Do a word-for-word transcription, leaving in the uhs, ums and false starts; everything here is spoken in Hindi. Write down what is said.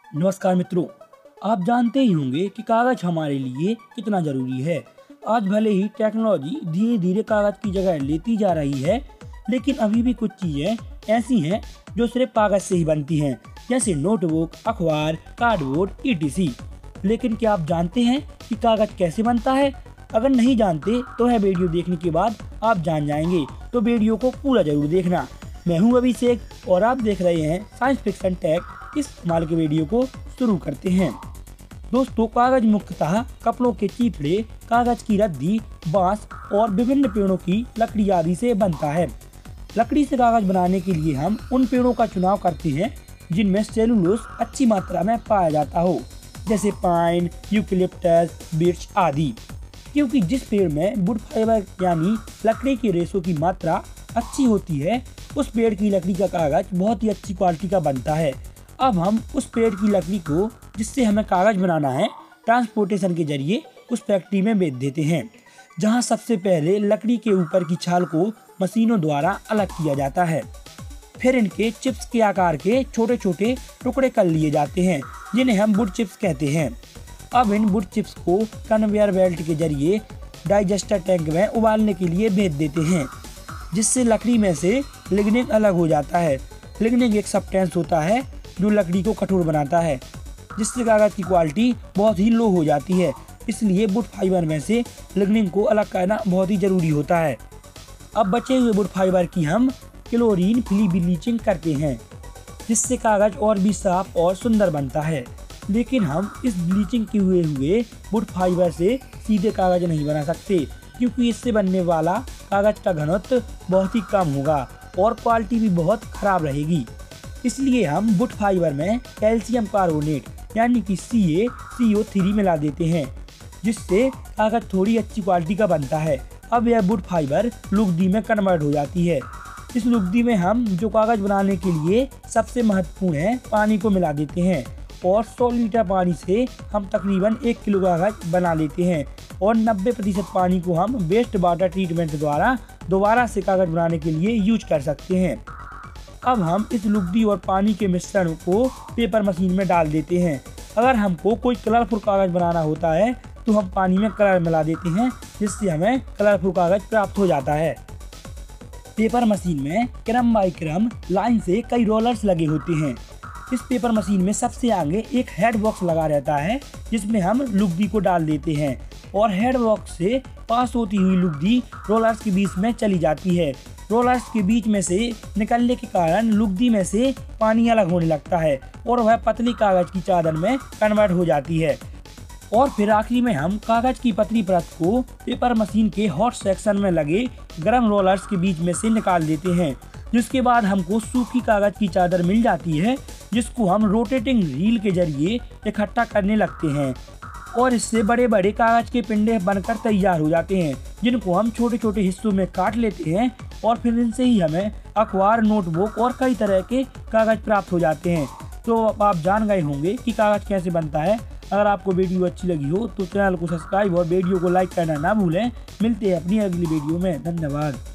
नमस्कार मित्रों, आप जानते ही होंगे कि कागज हमारे लिए कितना जरूरी है। आज भले ही टेक्नोलॉजी धीरे धीरे कागज की जगह लेती जा रही है, लेकिन अभी भी कुछ चीजें ऐसी हैं जो सिर्फ कागज से ही बनती हैं, जैसे नोटबुक, अखबार, कार्डबोर्ड, ई टी सी। लेकिन क्या आप जानते हैं कि कागज कैसे बनता है? अगर नहीं जानते तो यह वीडियो देखने के बाद आप जान जाएंगे, तो वीडियो को पूरा जरूर देखना। मैं हूं अभिषेक और आप देख रहे हैं साइंस फिक्शन टेक। इस कमाल के वीडियो को शुरू करते हैं। दोस्तों, कागज मुख्यतः कपड़ों के चीथड़े, कागज की रद्दी, बांस और विभिन्न पेड़ों की लकड़ी आदि से बनता है। लकड़ी से कागज बनाने के लिए हम उन पेड़ों का चुनाव करते हैं जिनमें सेलुलोस अच्छी मात्रा में पाया जाता हो, जैसे पाइन, यूकेलिप्टस, बिर्च आदि। क्योंकि जिस पेड़ में वुड फाइबर यानी लकड़ी के रेशों की मात्रा अच्छी होती है, उस पेड़ की लकड़ी का कागज बहुत ही अच्छी क्वालिटी का बनता है। अब हम उस पेड़ की लकड़ी को, जिससे हमें कागज बनाना है, ट्रांसपोर्टेशन के जरिए उस फैक्ट्री में बेच देते हैं, जहां सबसे पहले लकड़ी के ऊपर की छाल को मशीनों द्वारा अलग किया जाता है। फिर इनके चिप्स के आकार के छोटे छोटे टुकड़े कर लिए जाते हैं, जिन्हें हम वुड चिप्स कहते हैं। अब इन वुड चिप्स को कन्वेयर बेल्ट के जरिए डाइजेस्टर टैंक में उबालने के लिए भेज देते हैं, जिससे लकड़ी में से लिग्निन अलग हो जाता है। लिग्निन एक सब्सटेंस होता है जो लकड़ी को कठोर बनाता है, जिससे कागज की क्वालिटी बहुत ही लो हो जाती है। इसलिए वुड फाइबर में से लिग्निन को अलग करना बहुत ही जरूरी होता है। अब बचे हुए वुड फाइबर की हम क्लोरीन फ्री ब्लीचिंग करते हैं, जिससे कागज और भी साफ और सुंदर बनता है। लेकिन हम इस ब्लीचिंग किए हुए हुए वुड फाइबर से सीधे कागज नहीं बना सकते, क्योंकि इससे बनने वाला कागज का घनत्व बहुत ही कम होगा और क्वालिटी भी बहुत खराब रहेगी। इसलिए हम वुड फाइबर में कैल्शियम कार्बोनेट यानी कि सी ए सी ओ थ्री मिला देते हैं, जिससे कागज थोड़ी अच्छी क्वालिटी का बनता है। अब यह वुड फाइबर लुगदी में कन्वर्ट हो जाती है। इस लुगदी में हम जो कागज बनाने के लिए सबसे महत्वपूर्ण है, पानी को मिला देते हैं, और सौ लीटर पानी से हम तकरीबन एक किलो कागज बना लेते हैं, और नब्बे प्रतिशत पानी को हम वेस्ट वाटर ट्रीटमेंट द्वारा दोबारा से कागज बनाने के लिए यूज कर सकते हैं। अब हम इस लुगदी और पानी के मिश्रण को पेपर मशीन में डाल देते हैं। अगर हमको कोई कलरफुल कागज बनाना होता है तो हम पानी में कलर मिला देते हैं, जिससे हमें कलरफुल कागज प्राप्त हो जाता है। पेपर मशीन में क्रम बाई क्रम लाइन से कई रोलर्स लगे होते हैं। इस पेपर मशीन में सबसे आगे एक हेड बॉक्स लगा रहता है, जिसमें हम लुगदी को डाल देते हैं, और हेड बॉक्स से पास होती हुई लुगदी रोलर्स के बीच में चली जाती है। रोलर्स के बीच में से निकलने के कारण लुगदी में से पानी अलग होने लगता है और वह पतली कागज की चादर में कन्वर्ट हो जाती है। और फिर आखिरी में हम कागज की पतली परत को पेपर मशीन के हॉट सेक्शन में लगे गर्म रोलर्स के बीच में से निकाल देते हैं, जिसके बाद हमको सूखी कागज की चादर मिल जाती है, जिसको हम रोटेटिंग रील के जरिए इकट्ठा करने लगते हैं, और इससे बड़े बड़े कागज के पिंडे बनकर तैयार हो जाते हैं, जिनको हम छोटे छोटे हिस्सों में काट लेते हैं, और फिर इनसे ही हमें अखबार, नोटबुक और कई तरह के कागज प्राप्त हो जाते हैं। तो आप जान गए होंगे कि कागज कैसे बनता है। अगर आपको वीडियो अच्छी लगी हो तो चैनल को सब्सक्राइब और वीडियो को लाइक करना ना भूलें। मिलते हैं अपनी अगली वीडियो में। धन्यवाद।